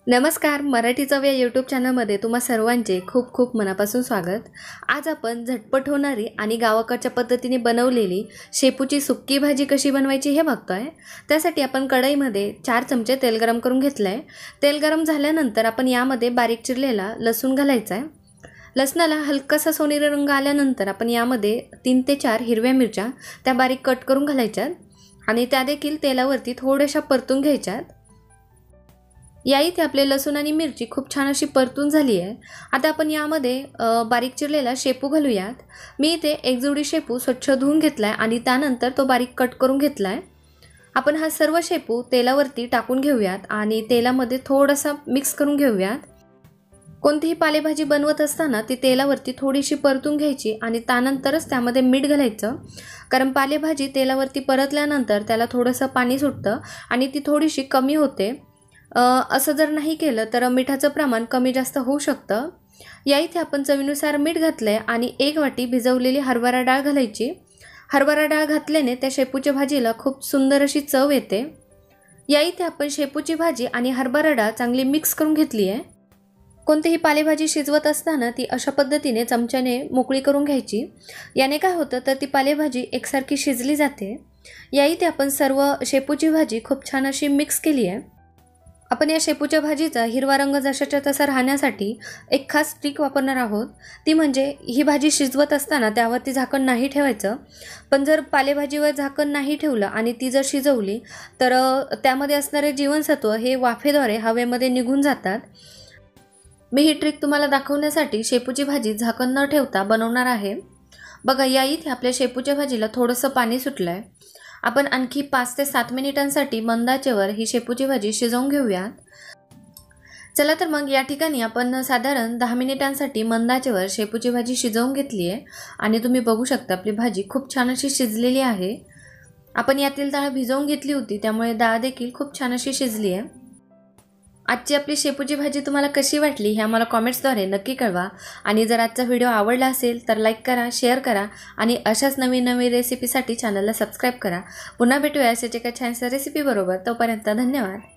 नमस्कार, मराठी चव या यूट्यूब चॅनलमध्ये तुम्हा सर्वांचे खूप खूप मनापासून स्वागत। आज आपण झटपट होणारी आणि गावाकडच्या पद्धतीने बनवलेली शेपूची सुक्की भाजी कशी बनवायची हे बघतोय। त्यासाठी आपण कढईमध्ये 4 चमचे तेल गरम करून घेतलंय। तेल गरम झाल्यानंतर आपण यामध्ये बारीक चिरलेला लसूण घालायचा आहे। लसणाला हलकासा सोनेरी रंग आल्यानंतर आपण यामध्ये 3 ते 4 हिरव्या मिरच्या त्या बारीक कट करून घालायच्या आणि त्या देखील तेलावरती थोड्याशा परतून घ्यायच्यात। या इथे आपले लसूण आणि मिरची खूप छान अशी परतून झाली आहे। आता आपण यामध्ये बारीक चिरलेला शेपू घालूयात। मी इथे एक जुडी शेपू स्वच्छ धुवून घेतलाय आणि त्यानंतर तो बारीक कट करून घेतलाय। आपण हा सर्व शेपू तेलावरती टाकून घेऊयात आणि तेलामध्ये थोडासा मिक्स करून घेऊयात। कोणतीही पालेभाजी बनवत असताना ती तेलावरती थोडीशी परतून घ्यायची आणि त्यानंतरच त्यामध्ये मीठ घालायचं, कारण पालेभाजी तेलावरती परतल्यानंतर त्याला थोडंसं पाणी सुटतं आणि ती थोडीशी कमी होते। असं जर नाही केलं तर मिठाचं प्रमाण कमी जास्त होऊ शकतं। या इथे आपण चवीनुसार मीठ घातलंय आणि 1 वाटी भिजवलेली हरभरा डाळ घालायची। हरभरा डाळ घातल्याने त्या शेपूच्या भाजीला खूप सुंदर अशी चव येते। या इथे आपण शेपूची भाजी आणि हरभरा डाळ चांगली मिक्स करून घेतली आहे। कोणतीही पालेभाजी शिजवत असताना ती अशा पद्धतीने चमच्याने मोकळी करून घ्यायची। याने काय होतं तर ती पालेभाजी एकसारखी शिजली जाते। या इथे आपण सर्व शेपूची भाजी खूप छान अशी मिक्स केली आहे। आपण या शेपूच्या भाजीचा हिरवा रंग जशाच्या तसा राहण्यासाठी एक खास ट्रिक वापरणार आहोत। ती म्हणजे ही भाजी शिजवत असताना त्यावरती झाकण नाही ठेवायचं, पण जर पालेभाजीवर झाकण नाही ठेवलं आणि ती जर शिजवली तर त्यामध्ये असणारे जीवनसत्व हे वाफेद्वारे हवेमध्ये निघून जातात। मी ही ट्रिक तुम्हाला दाखवण्यासाठी शेपूची भाजी झाकण न ठेवता बनवणार आहे। बघा, या इथे आपल्या शेपूच्या भाजीला थोडंसं पाणी सुटलंय। आपण आणखी 5 ते 7 मिनिटांसाठी मंद आचेवर ही शेपूची भाजी शिजवून घेऊयात। चला तर मग या ठिकाणी आपण साधारण 10 मिनिटांसाठी मंद आचेवर शेपूची भाजी शिजवून घेतली आहे आणि तुम्ही बघू शकता आपली भाजी खूप छान अशी शिजलेली आहे। आपण यातील डाळ भिजवून घेतली होती, त्यामुळे डाळ देखील खूप छान अशी शिजली आहे। आजची आपली शेपूची भाजी तुम्हाला कशी वाटली हे आम्हाला कमेंट्सद्वारे नक्की कळवा आणि जर आजचा व्हिडिओ आवडला असेल तर लाईक करा, शेअर करा आणि अशाच नवीन रेसिपीसाठी चॅनलला सबस्क्राईब करा। पुन्हा भेटूया अशाच एका छानशा रेसिपी बरोबर। तोपर्यंत धन्यवाद।